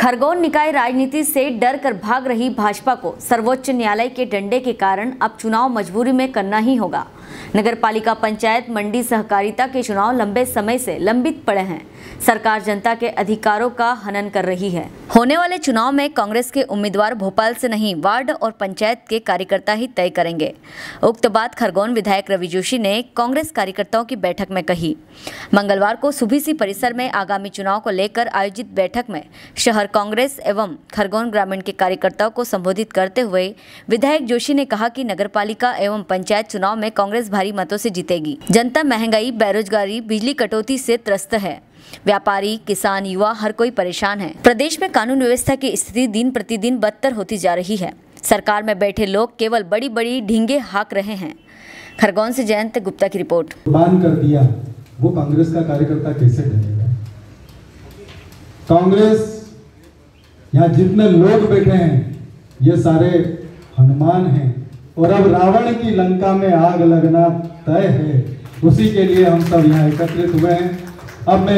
खरगोन निकाय राजनीति से डर कर भाग रही भाजपा को सर्वोच्च न्यायालय के डंडे के कारण अब चुनाव मजबूरी में करना ही होगा। नगरपालिका पंचायत मंडी सहकारिता के चुनाव लंबे समय से लंबित पड़े हैं। सरकार जनता के अधिकारों का हनन कर रही है। होने वाले चुनाव में कांग्रेस के उम्मीदवार भोपाल से नहीं, वार्ड और पंचायत के कार्यकर्ता ही तय करेंगे। उक्त बात खरगोन विधायक रवि जोशी ने कांग्रेस कार्यकर्ताओं की बैठक में कही। मंगलवार को सुबीसी परिसर में आगामी चुनाव को लेकर आयोजित बैठक में शहर कांग्रेस एवं खरगोन ग्रामीण के कार्यकर्ताओं को संबोधित करते हुए विधायक जोशी ने कहा कि नगरपालिका एवं पंचायत चुनाव में कांग्रेस भारी मतों से जीतेगी। जनता महंगाई, बेरोजगारी, बिजली कटौती से त्रस्त है। व्यापारी, किसान, युवा हर कोई परेशान है। प्रदेश में कानून व्यवस्था की स्थिति दिन प्रतिदिन बदतर होती जा रही है। सरकार में बैठे लोग केवल बड़ी बड़ी ढींगे हाँक रहे हैं। खरगोन से जयंत गुप्ता की रिपोर्ट। कुर्बान कर दिया, वो कांग्रेस का कार्यकर्ता कैसे डरेगा? कांग्रेस यहाँ जितने लोग बैठे हैं ये सारे हनुमान हैं और अब रावण की लंका में आग लगना तय है। उसी के लिए हम सब यहाँ एकत्रित हुए हैं। अब मैं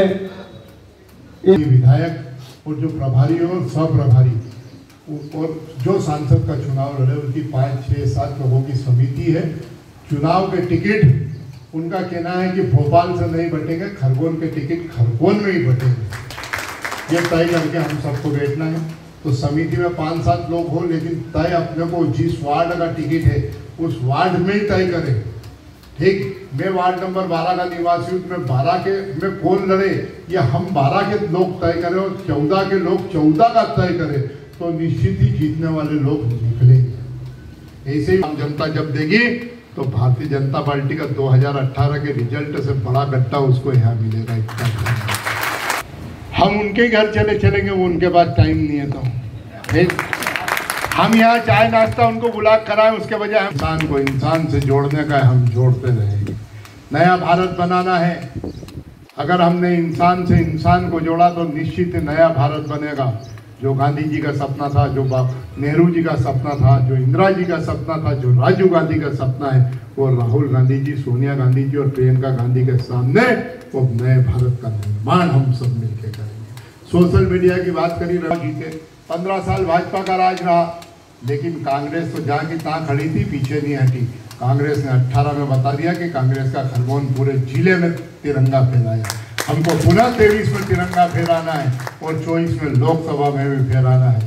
विधायक और जो प्रभारी और सह-प्रभारी और जो सांसद का चुनाव लड़े उनकी 5, 6, 7 लोगों की समिति है। चुनाव के टिकट उनका कहना है कि भोपाल से नहीं बटेंगे, खरगोन के टिकट खरगोन में ही बटेंगे। ये तय करके हम सबको बैठना है। तो समिति में 5, 7 लोग हो, लेकिन तय अपने को जिस वार्ड का टिकट है उस वार्ड में ही तय करें। ठीक, मैं वार्ड नंबर 12 का निवासी हूँ, मैं 12 के में कौन लड़े या हम 12 के लोग तय करें और 14 के लोग 14 का तय करें तो निश्चित ही जीतने वाले लोग निकलेंगे। ऐसे ही हम जनता जब देगी तो भारतीय जनता पार्टी का 2018 के रिजल्ट से बड़ा गड्ढा उसको यहाँ मिलेगा। हम उनके घर चलेंगे, वो उनके पास टाइम नहीं है। तो हम यहाँ चाय नाश्ता उनको बुला कराएं, उसके बजाय इंसान को इंसान से जोड़ने का हम जोड़ते रहेंगे। नया भारत बनाना है। अगर हमने इंसान से इंसान को जोड़ा तो निश्चित नया भारत बनेगा। जो गांधी जी का सपना था, जो नेहरू जी का सपना था, जो इंदिरा जी का सपना था, जो राजीव गांधी का सपना है, वो राहुल गांधी जी, सोनिया गांधी जी और प्रियंका गांधी के सामने वो नए भारत का निर्माण हम सब मिलकर करेंगे। सोशल मीडिया की बात करी, रवि जी के 15 साल भाजपा का राज रहा, लेकिन कांग्रेस तो जहाँ की तहाँ खड़ी थी, पीछे नहीं हटी। कांग्रेस ने 18 में बता दिया कि कांग्रेस का खरगोन पूरे जिले में तिरंगा फहराया। हमको पुनः 23 में तिरंगा फहराना है और 24 में लोकसभा में भी फहराना है।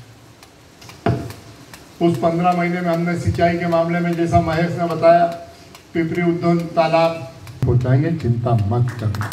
उस 15 महीने में हमने सिंचाई के मामले में, जैसा महेश ने बताया, पिपरी उद्यान तालाब पहुँचाएंगे, चिंता मत करना।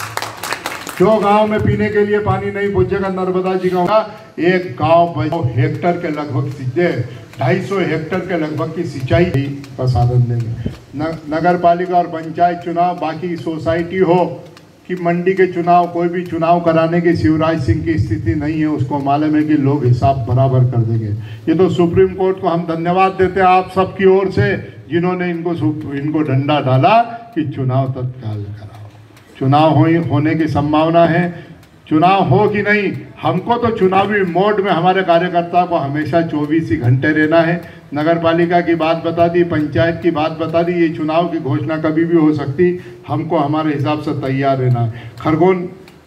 जो गांव में पीने के लिए पानी नहीं पहुंचेगा, नर्मदा जी का एक गांव हेक्टर के लगभग 250 हेक्टर के लगभग की सिंचाई का साधन देंगे। नगर पालिका और पंचायत चुनाव, बाकी सोसाइटी हो कि मंडी के चुनाव, कोई भी चुनाव कराने की शिवराज सिंह की स्थिति नहीं है। उसको मालूम है कि लोग हिसाब बराबर कर देंगे। ये तो सुप्रीम कोर्ट को हम धन्यवाद देते हैं आप सबकी ओर से, जिन्होंने इनको डंडा डाला कि चुनाव तत्काल कराओ। चुनाव होने की संभावना है। चुनाव हो कि नहीं, हमको तो चुनावी मोड में हमारे कार्यकर्ता को हमेशा 24 ही घंटे रहना है। नगर पालिका की बात बता दी, पंचायत की बात बता दी, ये चुनाव की घोषणा कभी भी हो सकती, हमको हमारे हिसाब से तैयार रहना है। खरगोन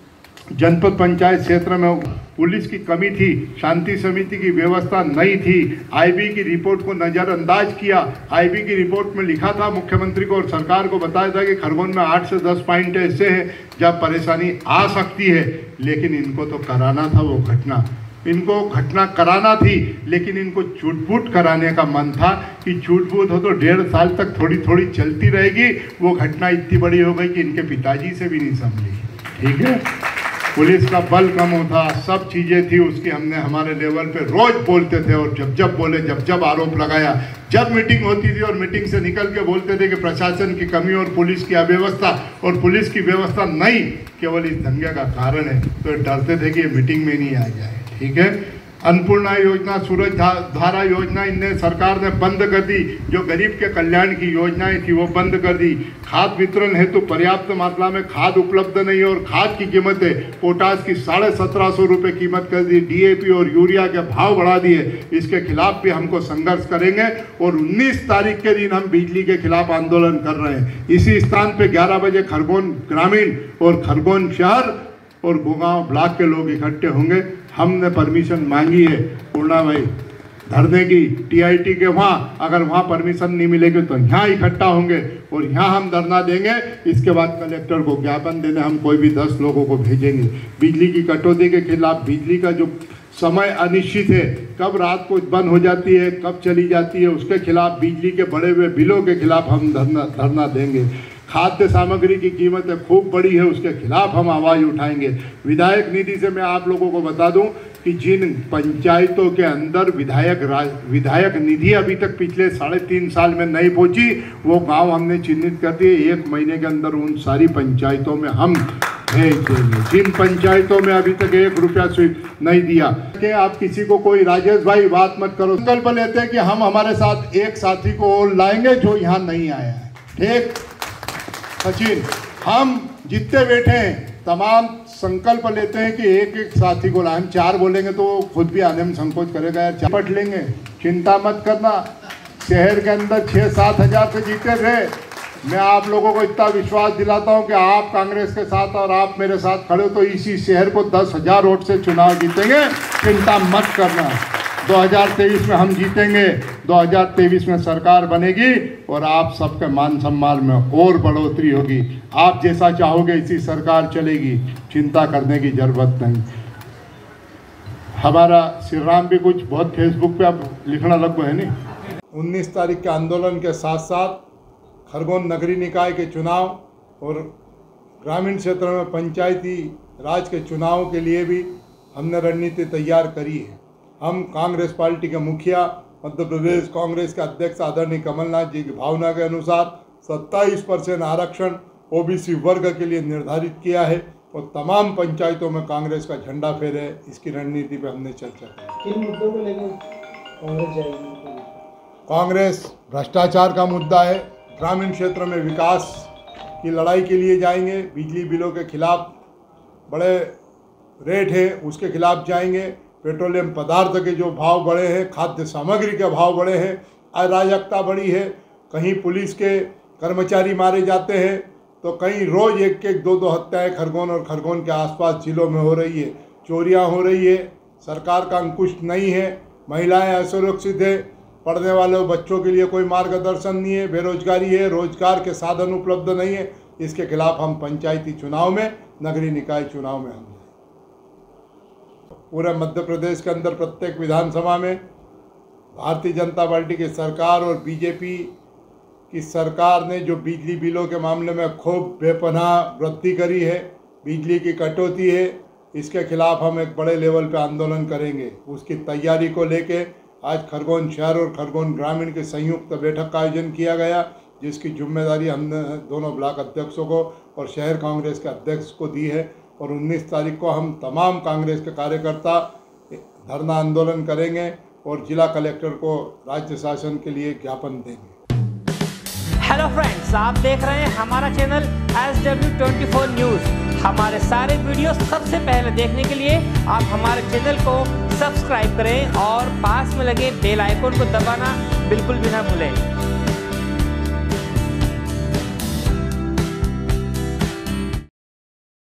जनपद पंचायत क्षेत्र में पुलिस की कमी थी, शांति समिति की व्यवस्था नहीं थी। आईबी की रिपोर्ट को नज़रअंदाज किया। आईबी की रिपोर्ट में लिखा था, मुख्यमंत्री को और सरकार को बताया था कि खरगोन में 8 से 10 पॉइंट ऐसे हैं जहाँ परेशानी आ सकती है, लेकिन इनको तो कराना था वो घटना। इनको घटना कराना थी, लेकिन इनको छूट-फूट कराने का मन था कि छूट-फूट हो तो 1.5 साल तक थोड़ी थोड़ी चलती रहेगी। वो घटना इतनी बड़ी हो गई कि इनके पिताजी से भी नहीं संभली। ठीक है, पुलिस का बल कम होता, सब चीज़ें थी उसकी। हमने हमारे लेवल पे रोज बोलते थे और जब बोले, जब आरोप लगाया, जब मीटिंग होती थी और मीटिंग से निकल के बोलते थे कि प्रशासन की कमी और पुलिस की अव्यवस्था, और पुलिस की व्यवस्था नहीं केवल इस दंगे का कारण है, तो डरते थे कि ये मीटिंग में नहीं आ जाए। ठीक है, अन्नपूर्णा योजना, सूरज धारा योजना इन्हें सरकार ने बंद कर दी। जो गरीब के कल्याण की योजनाएं थी वो बंद कर दी। खाद वितरण हेतु पर्याप्त मात्रा में खाद उपलब्ध नहीं है और खाद की कीमतें पोटास की 1750 रुपये कीमत कर दी। डीएपी और यूरिया के भाव बढ़ा दिए। इसके खिलाफ भी हमको संघर्ष करेंगे और 19 तारीख के दिन हम बिजली के खिलाफ आंदोलन कर रहे हैं। इसी स्थान पर 11 बजे खरगोन ग्रामीण और खरगोन शहर और गुगांव ब्लॉक के लोग इकट्ठे होंगे। हमने परमिशन मांगी है पूर्णा भाई धरने की टीआईटी के वहाँ, अगर वहाँ परमिशन नहीं मिलेगी तो यहाँ इकट्ठा होंगे और यहाँ हम धरना देंगे। इसके बाद कलेक्टर को ज्ञापन देने हम कोई भी 10 लोगों को भेजेंगे। बिजली की कटौती के खिलाफ, बिजली का जो समय अनिश्चित है, कब रात को बंद हो जाती है कब चली जाती है, उसके खिलाफ, बिजली के बढ़े हुए बिलों के खिलाफ हम धरना देंगे। खाद्य सामग्री की कीमतें खूब बढ़ी है, उसके खिलाफ हम आवाज़ उठाएंगे। विधायक निधि से मैं आप लोगों को बता दूं कि जिन पंचायतों के अंदर विधायक निधि अभी तक पिछले 3.5 साल में नहीं पहुंची, वो गांव हमने चिन्हित कर दिए। 1 महीने के अंदर उन सारी पंचायतों में हम भेज देंगे। जिन पंचायतों में अभी तक 1 रुपया नहीं दिया कि आप किसी को कोई राजेश भाई बात मत करो, संकल्प लेते हैं कि हम हमारे साथ एक साथी को और लाएंगे जो यहाँ नहीं आया है। ठीक सचिन, हम जितने बैठे हैं तमाम संकल्प लेते हैं कि एक साथी को लाएं। 4 बोलेंगे तो खुद भी आने में संकोच करेगा, यार चपट लेंगे। चिंता मत करना, शहर के अंदर 6-7 हज़ार से जीते थे। मैं आप लोगों को इतना विश्वास दिलाता हूं कि आप कांग्रेस के साथ और आप मेरे साथ खड़े हो तो इसी शहर को 10,000 वोट से चुनाव जीतेंगे। चिंता मत करना, 2023 में हम जीतेंगे, 2023 में सरकार बनेगी और आप सबके मान सम्मान में और बढ़ोतरी होगी। आप जैसा चाहोगे इसी सरकार चलेगी, चिंता करने की जरूरत नहीं। हमारा श्री राम भी कुछ बहुत फेसबुक पे अब लिखना लग गए है नहीं। 19 तारीख के आंदोलन के साथ साथ खरगोन नगरीय निकाय के चुनाव और ग्रामीण क्षेत्र में पंचायती राज के चुनाव के लिए भी हमने रणनीति तैयार करी है। हम कांग्रेस पार्टी के मुखिया, मध्य प्रदेश कांग्रेस के अध्यक्ष आदरणीय कमलनाथ जी की भावना के अनुसार 27% आरक्षण ओबीसी वर्ग के लिए निर्धारित किया है और तमाम पंचायतों में कांग्रेस का झंडा फहरे। इसकी रणनीति पे हमने चर्चा की। किन मुद्दों को लेकर कांग्रेस जाएगी? कांग्रेस भ्रष्टाचार का मुद्दा है, ग्रामीण क्षेत्र में विकास की लड़ाई के लिए जाएंगे, बिजली बिलों के खिलाफ बड़े रेट है उसके खिलाफ जाएंगे, पेट्रोलियम पदार्थ के जो भाव बढ़े हैं, खाद्य सामग्री के भाव बढ़े हैं, अराजकता बढ़ी है, कहीं पुलिस के कर्मचारी मारे जाते हैं तो कहीं रोज़ 1-2 हत्याएं खरगोन और खरगोन के आसपास जिलों में हो रही है, चोरियां हो रही है, सरकार का अंकुश नहीं है, महिलाएं असुरक्षित है, पढ़ने वाले बच्चों के लिए कोई मार्गदर्शन नहीं है, बेरोजगारी है, रोजगार के साधन उपलब्ध नहीं है। इसके खिलाफ हम पंचायती चुनाव में, नगरीय निकाय चुनाव में हम पूरे मध्य प्रदेश के अंदर प्रत्येक विधानसभा में भारतीय जनता पार्टी की सरकार और बीजेपी की सरकार ने जो बिजली बिलों के मामले में खूब बेपनाह वृद्धि करी है, बिजली की कटौती है, इसके खिलाफ हम एक बड़े लेवल पे आंदोलन करेंगे। उसकी तैयारी को लेके आज खरगोन शहर और खरगोन ग्रामीण के संयुक्त बैठक का आयोजन किया गया, जिसकी जिम्मेदारी हमने दोनों ब्लॉक अध्यक्षों को और शहर कांग्रेस के अध्यक्ष को दी है और 19 तारीख को हम तमाम कांग्रेस के कार्यकर्ता धरना आंदोलन करेंगे और जिला कलेक्टर को राज्य शासन के लिए ज्ञापन देंगे। हेलो फ्रेंड्स, आप देख रहे हैं हमारा चैनल SW24 न्यूज़। हमारे सारे वीडियो सबसे पहले देखने के लिए आप हमारे चैनल को सब्सक्राइब करें और पास में लगे बेल आइकन को दबाना बिल्कुल भी ना भूलें।